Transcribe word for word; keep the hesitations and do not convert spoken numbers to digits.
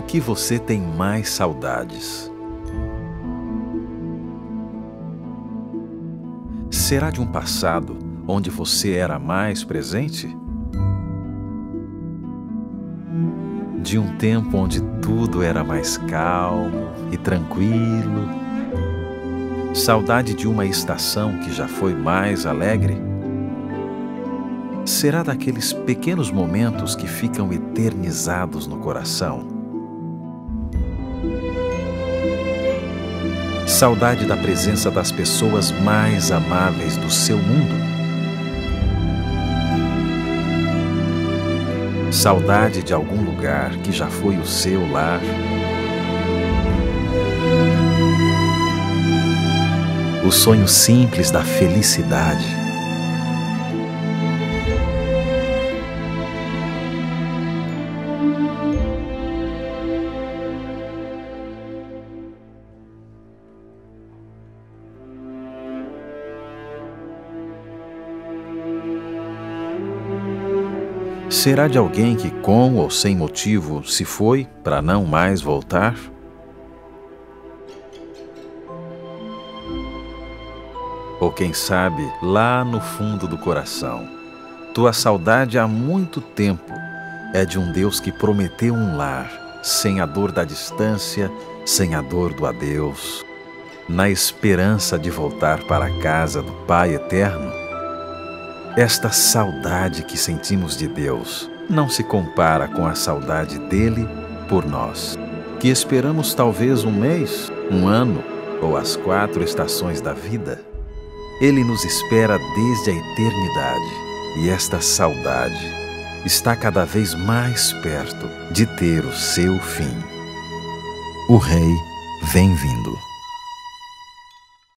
que você tem mais saudades? Será de um passado onde você era mais presente? De um tempo onde tudo era mais calmo e tranquilo? Saudade de uma estação que já foi mais alegre? Será daqueles pequenos momentos que ficam eternizados no coração? Saudade da presença das pessoas mais amáveis do seu mundo? Saudade de algum lugar que já foi o seu lar? O sonho simples da felicidade? Será de alguém que, com ou sem motivo, se foi para não mais voltar? Ou quem sabe, lá no fundo do coração, tua saudade há muito tempo é de um Deus que prometeu um lar, sem a dor da distância, sem a dor do adeus, na esperança de voltar para a casa do Pai Eterno? Esta saudade que sentimos de Deus não se compara com a saudade dele por nós, que esperamos talvez um mês, um ano ou as quatro estações da vida. Ele nos espera desde a eternidade e esta saudade está cada vez mais perto de ter o seu fim. O Rei vem vindo.